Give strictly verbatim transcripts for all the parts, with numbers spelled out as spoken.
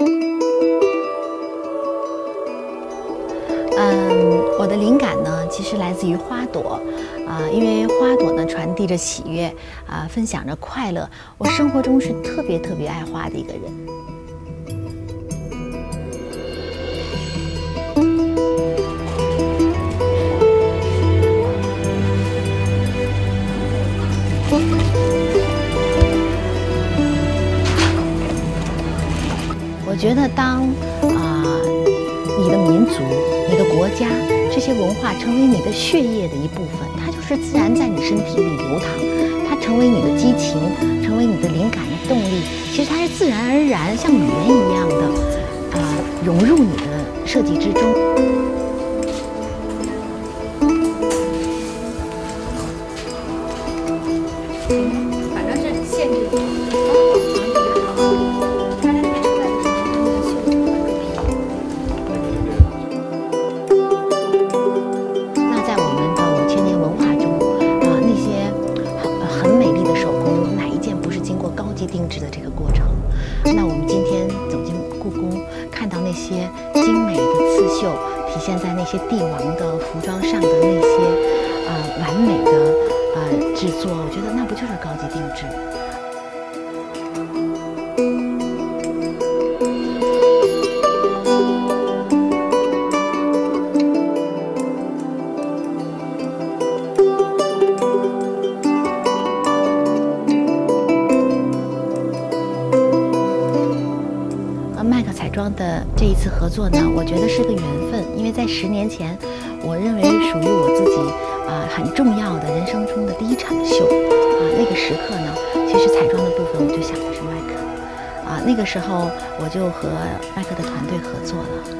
嗯，我的灵感呢，其实来自于花朵，啊、呃，因为花朵呢传递着喜悦，啊、呃，分享着快乐。我生活中是特别特别爱花的一个人。我觉得当啊、呃、你的民族、你的国家这些文化成为你的血液的一部分，它就是自然在你身体里流淌，它成为你的激情，成为你的灵感的动力。其实它是自然而然，像语言一样的啊、呃、融入你的设计之中。 反正是限制住。 定制的这个过程，那我们今天走进故宫，看到那些精美的刺绣体现在那些帝王的服装上的那些啊、呃、完美的啊、呃、制作，我觉得那不就是高级定制？麦克彩妆的这一次合作呢，我觉得是个缘分，因为在十年前，我认为属于我自己啊、呃、很重要的人生中的第一场秀啊、呃，那个时刻呢，其实彩妆的部分我就想的是麦克啊、呃，那个时候我就和麦克的团队合作了。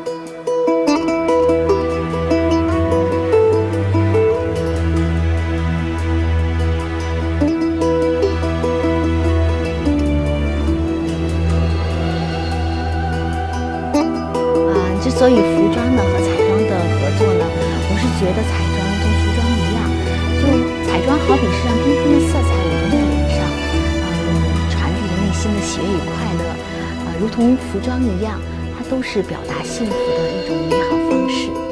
之所以服装呢和彩妆的合作呢，我是觉得彩妆跟服装一样，就彩妆好比是让缤纷的色彩舞动在脸上，嗯，传递着内心的喜悦与快乐，呃，如同服装一样，它都是表达幸福的一种美好方式。